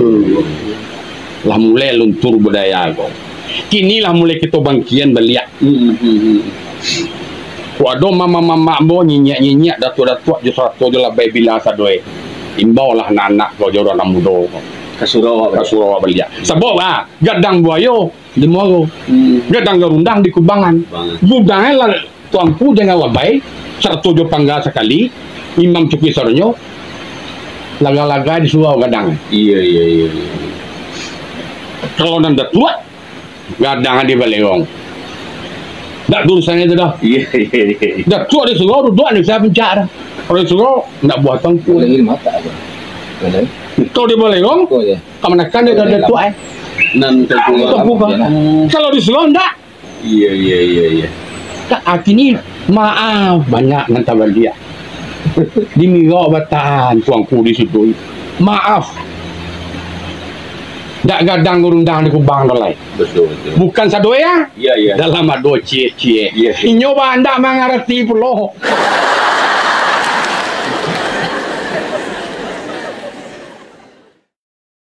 Lah mulai luntur budaya kau. Kini lah mulai kita bangkian beliak. Waduh mama bo nyenyak datuk justru je lah bayi bila sadoi. Imbau lah anak kau jodoh anak muda kau. Kasurawa beliak. Sebab gadang buayo di Moro. Gadang garundang di Kubangan. Budangnya lah tuanku jangan wabai. 107 pangga sekali. Imam Cuki Sornyo. Laga-laga di Surau gadang. Iya. Kalau nanda tua gadang di Balegong. Tak tulisannya itu dah. Iya. Dah tua di Surau dua ni saya pencak dah. Kalau di Surau nak buat tangku. Boleh mata aja. Boleh. Kalau di Balegong, kemenakan dia dah tua. Nan terbuka. Kalau di Surau tak. Iya. Tak kini maaf banyak nanti dia. Di Miro bataan tuangku di situ. Maaf. Tak gadang gurundang di Kubang dolai. Betul. Bukan sadoya? Iya. Dalam ado cie. Iya. Inyo ba anda mengerti pulo.